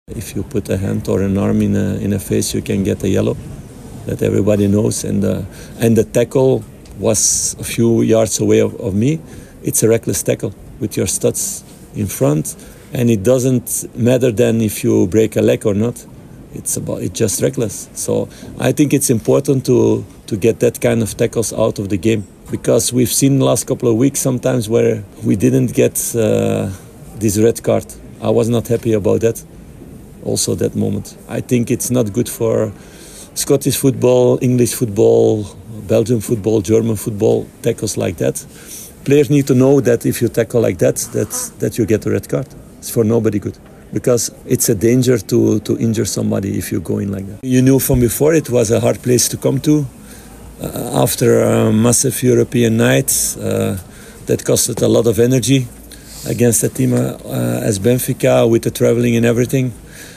If you put a hand or an arm in a face, you can get a yellow. That everybody knows. And the tackle was a few yards away of me. It's a reckless tackle with your studs in front, and it doesn't matter then if you break a leg or not. It's just reckless. So I think it's important to get that kind of tackles out of the game, because we've seen the last couple of weeks sometimes where we didn't get this red card. I was not happy about that. Also that moment. I think it's not good for Scottish football, English football, Belgian football, German football, tackles like that. Players need to know that if you tackle like that you get a red card. It's for nobody good, because it's a danger to injure somebody if you go in like that. You knew from before it was a hard place to come to. After a massive European night, that costed a lot of energy against a team as Benfica, with the traveling and everything.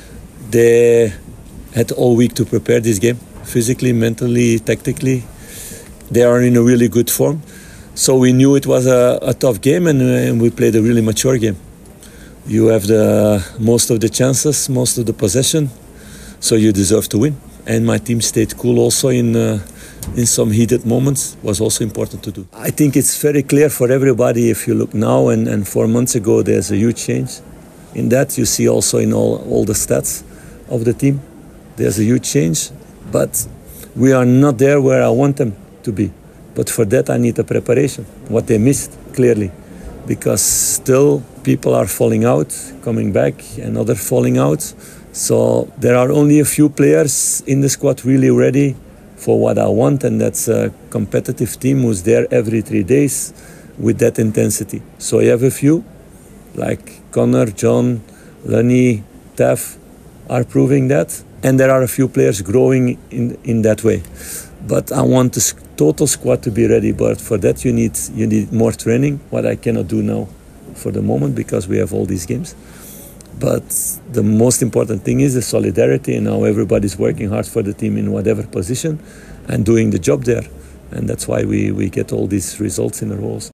They had all week to prepare this game, physically, mentally, tactically. They are in a really good form. So we knew it was a tough game, and we played a really mature game. You have most of the chances, most of the possession, so you deserve to win. And my team stayed cool also in some heated moments. Was also important to do. I think it's very clear for everybody. If you look now and 4 months ago, there's a huge change. In that you see also in all the stats of the team, there's a huge change. But we are not there where I want them to be. But for that I need a preparation, what they missed clearly. Because still people are falling out, coming back, and others falling out. So there are only a few players in the squad really ready for what I want, and that's a competitive team who's there every 3 days with that intensity. So you have a few, like Connor, John, Lenny, Taff, are proving that. And there are a few players growing in that way. But I want the total squad to be ready. But for that you need more training, what I cannot do now for the moment because we have all these games. But the most important thing is the solidarity, and now everybody's working hard for the team in whatever position and doing the job there. And that's why we get all these results in the roles.